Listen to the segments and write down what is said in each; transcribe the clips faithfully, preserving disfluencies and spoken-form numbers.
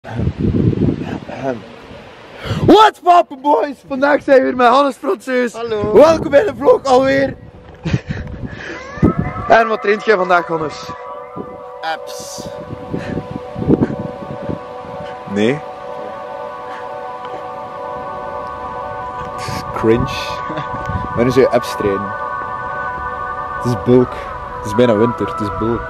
What's poppin' boys? Vandaag zijn we weer met Hannes Franseus. Hallo. Welkom bij de vlog alweer. En wat traint jij vandaag, Hannes? Apps. Nee. Cringe. Wanneer zou je apps trainen? Het is bulk. Het is bijna winter, het is bulk.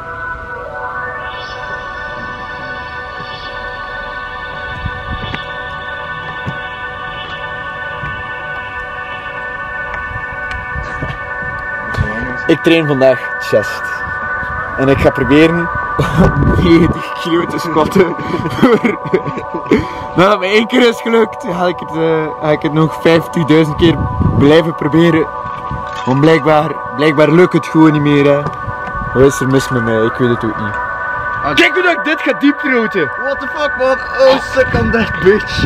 Ik train vandaag chest. En ik ga proberen negentig kilo te squatten. Nadat het me één keer is gelukt, ga ik het, uh, ga ik het nog vijftigduizend keer blijven proberen. Want blijkbaar, blijkbaar lukt het gewoon niet meer. Hè. Wat is er mis met mij? Ik weet het ook niet. Ah, kijk hoe dat ik dit ga diepthroaten! What the fuck man? Oh, suck on that bitch!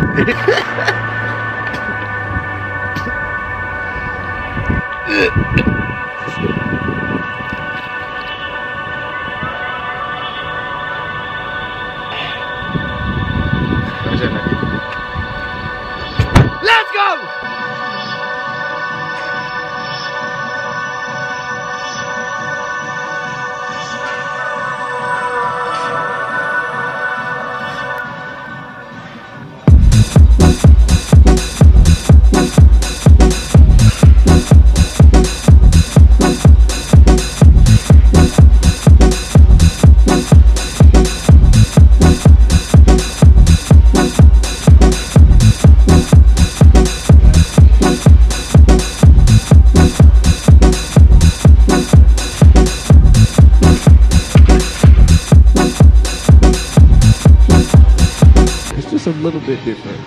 We zijn er. Let's go! A little bit different.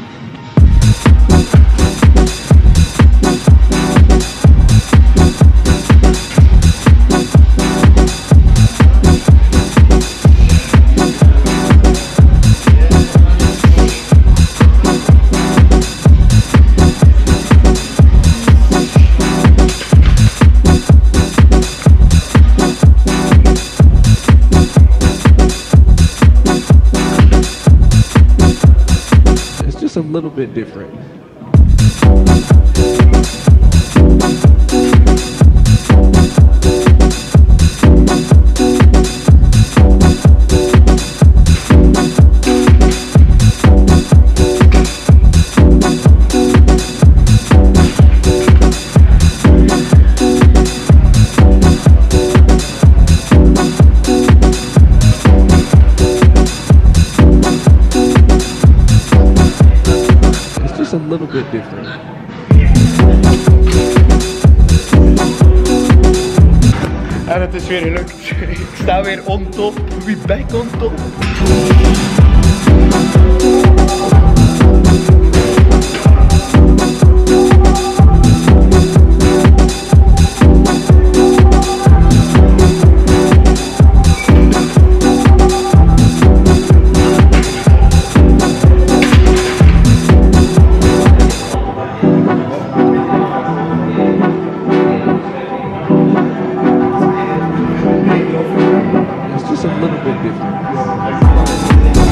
A little bit different. A little bit different. En het is weer gelukt. Ik sta weer on top. Wie back on top. It's just a little bit different.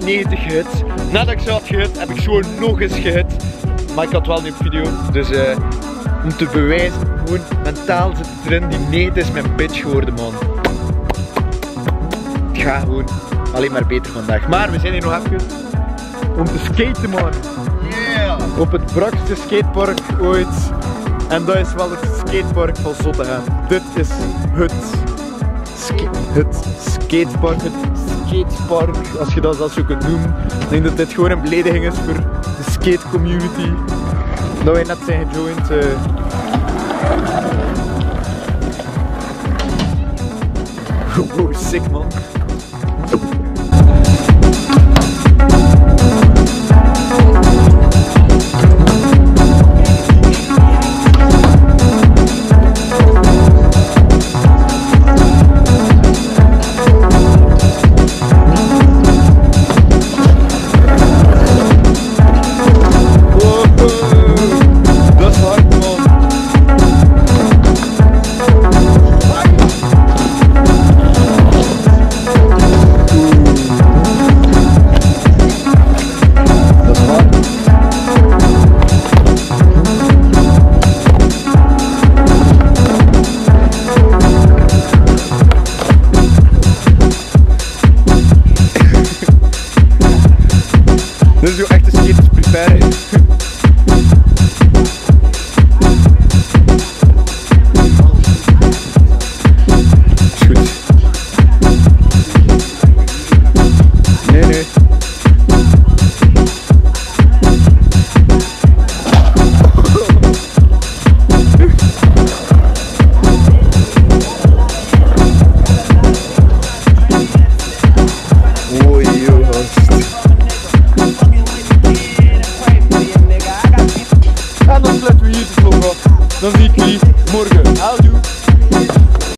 negentig gehit. Nadat ik zo had gehit, heb ik gewoon nog eens gehit. Maar ik had wel niet op video. Dus uh, om te bewijzen, gewoon mentaal zit het erin. Die negentig is mijn bitch geworden, man. Het gaat gewoon alleen maar beter vandaag. Maar we zijn hier nog even om te skaten, man. Yeah. Op het brakste skatepark ooit. En dat is wel het skatepark van Zottegem. Dit is het, ska het skatepark, het skatepark, als je dat zelfs zo kunt noemen. Ik denk dat dit gewoon een belediging is voor de skate community. Dat wij net zijn gejoind. Uh... Wow, sick, man. Dit is echt een skaters prepare. Is goed. Nee, nee. Oei, joh, gast. En dan sluiten we hier de vlog af. Dan zie ik jullie morgen. Houdoe.